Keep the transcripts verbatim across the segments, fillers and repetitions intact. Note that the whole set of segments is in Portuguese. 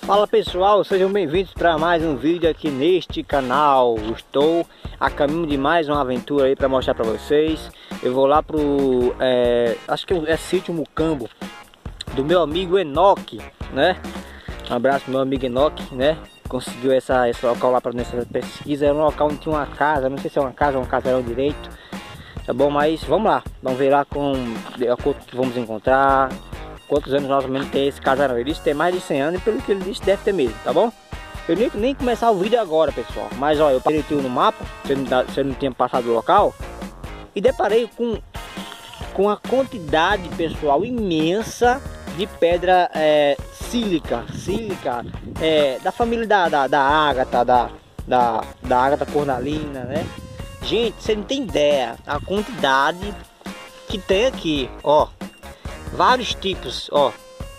Fala pessoal, sejam bem-vindos para mais um vídeo aqui neste canal. Estou a caminho de mais uma aventura aí para mostrar para vocês. Eu vou lá pro, é, acho que é sítio Mucambo, do meu amigo Enoque, né? Um abraço pro meu amigo Enoque, né? Conseguiu essa, esse local lá para nessa pesquisa. Era um local onde tinha uma casa, não sei se é uma casa ou um casarão direito, tá bom? Mas vamos lá, vamos ver lá com a quanto que vamos encontrar. Quantos anos mais ou menos tem esse casarão? Ele disse que tem mais de cem anos e pelo que ele disse deve ter mesmo, tá bom? Eu nem, nem começar o vídeo agora, pessoal. Mas ó, eu parei no mapa, se eu, não, se eu não tinha passado o local, e deparei com, com a quantidade, pessoal, imensa de pedra é, sílica, sílica é, da família da, da, da ágata, da, da, da ágata cornalina, né? Gente, você não tem ideia a quantidade que tem aqui, ó. Vários tipos, ó.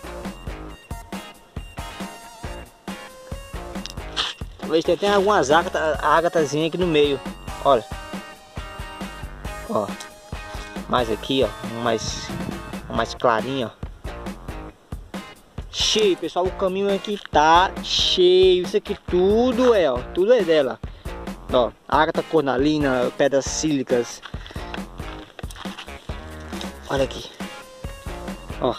Talvez tenha, tenha algumas ágata, ágatazinhas aqui no meio. Olha. Ó. Mais aqui, ó. Um mais, um mais clarinho, ó. Cheio, pessoal. O caminho aqui tá cheio. Isso aqui tudo é, ó. Tudo é dela. Ó. Ágata cornalina, pedras sílicas. Olha aqui. Ó,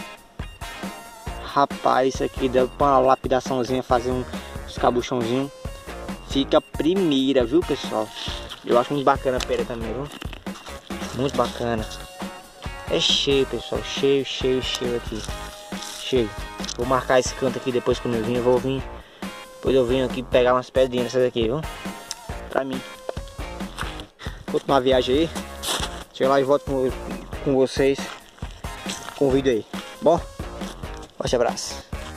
rapaz, isso aqui dá pra uma lapidaçãozinha, fazer um escabuchãozinho. Fica primeira, viu pessoal? Eu acho muito bacana a pedra também, viu? Muito bacana. É cheio, pessoal, cheio, cheio, cheio aqui. Cheio. Vou marcar esse canto aqui depois quando eu vim, eu vou vir. Depois eu venho aqui pegar umas pedrinhas dessas aqui, viu? Pra mim. Continuar a viagem aí. Chega lá e volto com, com vocês com o vídeo aí, bom? Forte abraço.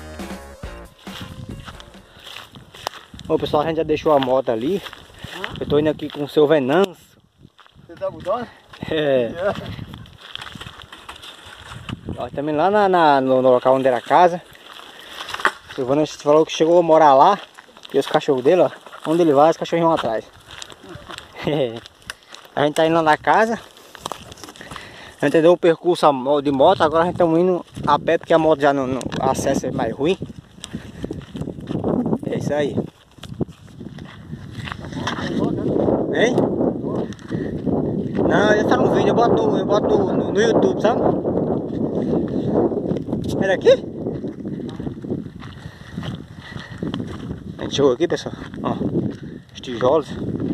Bom pessoal, a gente já deixou a moto ali. Eu tô indo aqui com o seu Venâncio. Você tá mudando? É. Yeah. Ó, também lá na, na, no, no local onde era a casa. O Silvano falou que chegou a morar lá. E os cachorros dele, ó. Onde ele vai, os cachorros vão atrás. A gente tá indo lá na casa. A gente deu um percurso de moto, agora a gente estamos indo a pé porque a moto já não, não o acesso é mais ruim. É isso aí. Hein? Não, ele tá no vídeo, eu boto no, eu boto no, no, no YouTube, sabe? Era aqui? A gente chegou aqui, pessoal. Ó, os tijolos.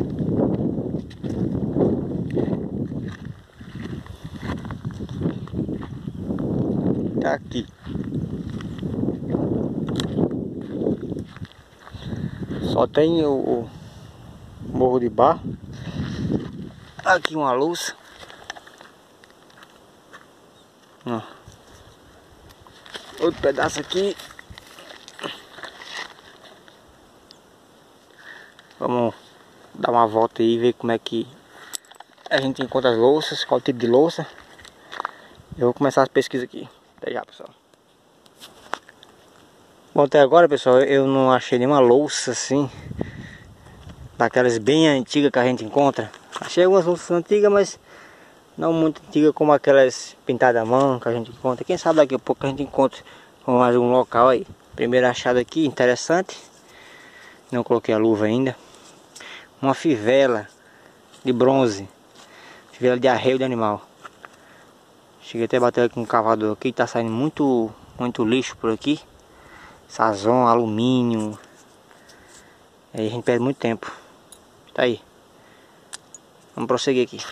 Tá aqui. Só tem o, o morro de barro. Aqui uma louça. Ó. Outro pedaço aqui. Vamos dar uma volta aí e ver como é que a gente encontra as louças, qual tipo de louça. Eu vou começar as pesquisas aqui. Até já, pessoal. Bom, até agora, pessoal, eu não achei nenhuma louça assim, daquelas bem antigas que a gente encontra. Achei algumas louças antigas, mas não muito antigas como aquelas pintadas à mão que a gente encontra. Quem sabe daqui a pouco a gente encontra com mais um local aí. Primeiro achado aqui, interessante. Não coloquei a luva ainda. Uma fivela de bronze. Fivela de arreio de animal. Cheguei até a bater aqui com um cavador aqui, tá saindo muito, muito lixo por aqui. Sazon, alumínio. Aí a gente perde muito tempo. Tá aí. Vamos prosseguir aqui.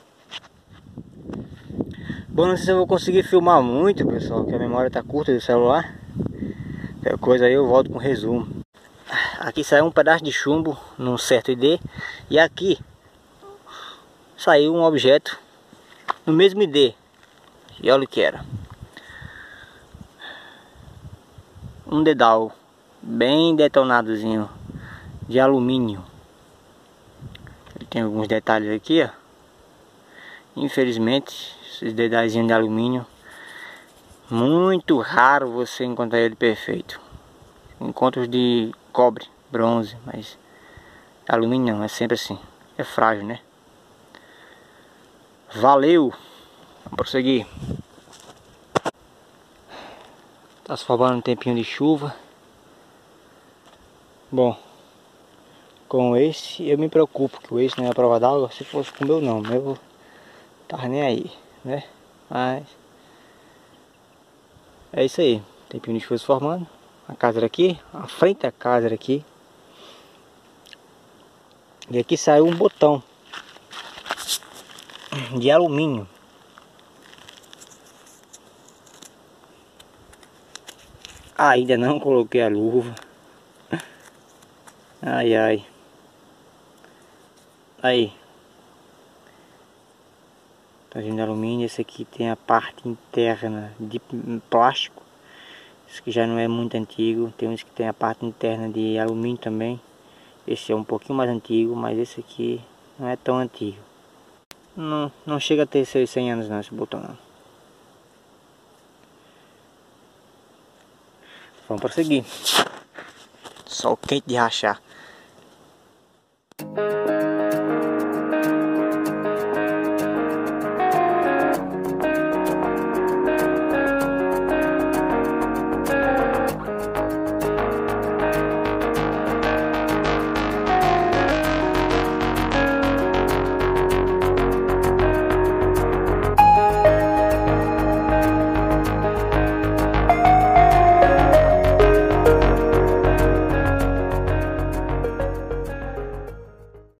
Bom, não sei se eu vou conseguir filmar muito, pessoal, porque a memória tá curta do celular. Qualquer coisa aí eu volto com resumo. Aqui saiu um pedaço de chumbo num certo I D. E aqui saiu um objeto no mesmo I D. E olha o que era. Um dedal bem detonadozinho de alumínio. Ele tem alguns detalhes aqui, ó. Infelizmente, esses dedalzinhos de alumínio, muito raro você encontrar ele perfeito. Encontros de cobre, bronze, mas alumínio não, é sempre assim. É frágil, né? Valeu! Vamos prosseguir. Tá se formando um tempinho de chuva. Bom, com esse eu me preocupo que o esse não é a prova d'água. Se fosse com o meu não, meu tava nem aí, né? Mas é isso aí, tem pino de foi se formando. A casa era aqui, a frente da casa era aqui. E aqui saiu um botão de alumínio. Ainda não coloquei a luva. Ai ai. Aí. Tá vendo alumínio? Esse aqui tem a parte interna de plástico. Esse aqui já não é muito antigo. Tem uns que tem a parte interna de alumínio também. Esse é um pouquinho mais antigo, mas esse aqui não é tão antigo. Não, não chega a ter seus cem anos não, esse botão não. Vamos prosseguir. Sol quente de rachar.